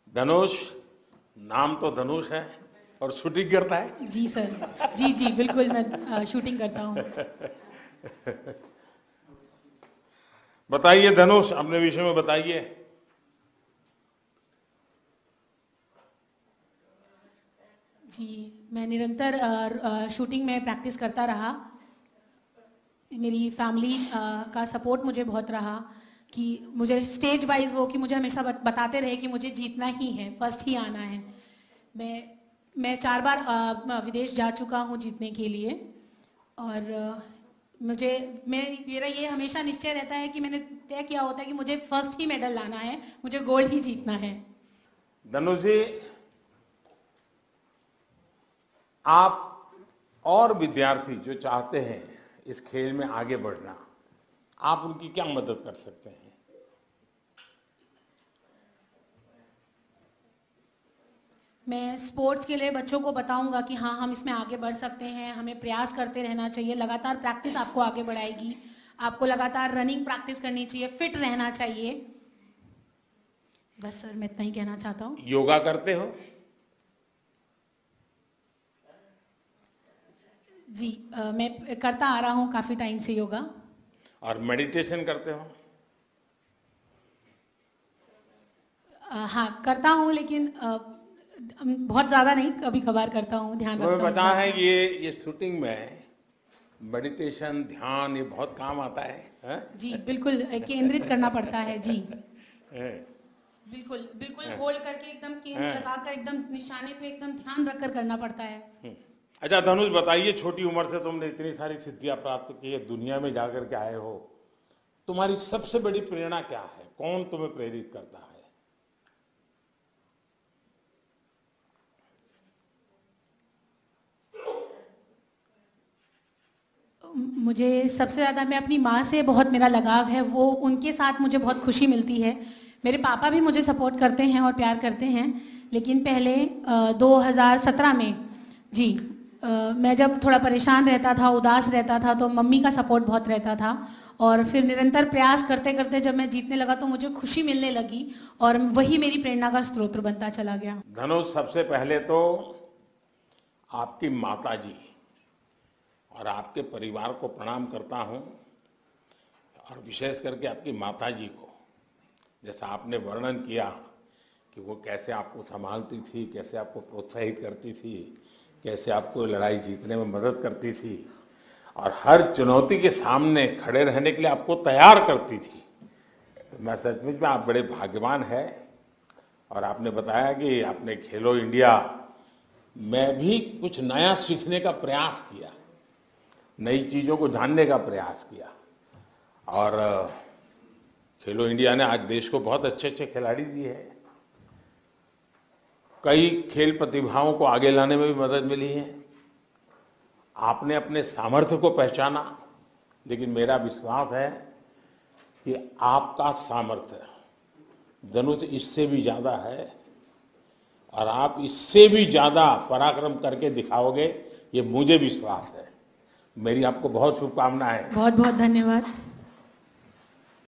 धनुष, नाम तो धनुष है और शूटिंग करता है। जी सर, जी जी बिल्कुल, मैं शूटिंग करता हूँ। बताइए धनुष, अपने विषय में बताइए। जी, मैं निरंतर शूटिंग में प्रैक्टिस करता रहा। मेरी फैमिली का सपोर्ट मुझे बहुत रहा कि मुझे स्टेज वाइज वो कि मुझे हमेशा बताते रहे कि मुझे जीतना ही है, फर्स्ट ही आना है। मैं 4 बार विदेश जा चुका हूँ जीतने के लिए, और मेरा ये हमेशा निश्चय रहता है कि मैंने तय किया होता है कि मुझे फर्स्ट ही मेडल लाना है, मुझे गोल्ड ही जीतना है। धनुष जी, आप और विद्यार्थी जो चाहते हैं इस खेल में आगे बढ़ना, आप उनकी क्या मदद कर सकते हैं? मैं स्पोर्ट्स के लिए बच्चों को बताऊंगा कि हाँ, हम इसमें आगे बढ़ सकते हैं, हमें प्रयास करते रहना चाहिए। लगातार प्रैक्टिस आपको आगे बढ़ाएगी, आपको लगातार रनिंग प्रैक्टिस करनी चाहिए, फिट रहना चाहिए। बस सर, मैं इतना ही कहना चाहता हूँ। योगा करते हो? जी, मैं करता आ रहा हूँ काफ़ी टाइम से योगा। और मेडिटेशन करते हो? हाँ, करता हूँ, लेकिन बहुत ज़्यादा नहीं, कभी कभार करता हूँ, ध्यान रखता हूँ। पता है कि ये शूटिंग में मेडिटेशन, ध्यान, ये बहुत काम आता है? जी बिल्कुल, केंद्रित करना पड़ता है। जी बिल्कुल बिल्कुल, होल्ड करके एकदम केंद्र लगाकर एकदम निशाने पे एकदम ध्यान रखकर करना पड़ता है। अच्छा धनुष, बताइए, छोटी उम्र से तुमने इतनी सारी सिद्धियां प्राप्त की है, दुनिया में जाकर के आए हो, तुम्हारी सबसे बड़ी प्रेरणा क्या है? कौन तुम्हें प्रेरित करता है? मुझे सबसे ज़्यादा, मैं अपनी माँ से बहुत मेरा लगाव है, वो उनके साथ मुझे बहुत खुशी मिलती है। मेरे पापा भी मुझे सपोर्ट करते हैं और प्यार करते हैं, लेकिन पहले 2017 में जी मैं जब थोड़ा परेशान रहता था, उदास रहता था, तो मम्मी का सपोर्ट बहुत रहता था। और फिर निरंतर प्रयास करते करते जब मैं जीतने लगा तो मुझे खुशी मिलने लगी, और वही मेरी प्रेरणा का स्रोत बनता चला गया। धनुष, सबसे पहले तो आपकी माता जी और आपके परिवार को प्रणाम करता हूं, और विशेष करके आपकी माता जी को। जैसा आपने वर्णन किया कि वो कैसे आपको संभालती थी, कैसे आपको प्रोत्साहित करती थी, कैसे आपको लड़ाई जीतने में मदद करती थी, और हर चुनौती के सामने खड़े रहने के लिए आपको तैयार करती थी। तो मैं सचमुच में आप बड़े भाग्यवान हैं। और आपने बताया कि आपने खेलो इंडिया में भी कुछ नया सीखने का प्रयास किया, नई चीज़ों को जानने का प्रयास किया, और खेलो इंडिया ने आज देश को बहुत अच्छे अच्छे खिलाड़ी दिए हैं। कई खेल प्रतिभाओं को आगे लाने में भी मदद मिली है। आपने अपने सामर्थ्य को पहचाना, लेकिन मेरा विश्वास है कि आपका सामर्थ्य धनुष इससे भी ज़्यादा है, और आप इससे भी ज़्यादा पराक्रम करके दिखाओगे, ये मुझे विश्वास है। मेरी आपको बहुत शुभकामनाएं। बहुत बहुत धन्यवाद।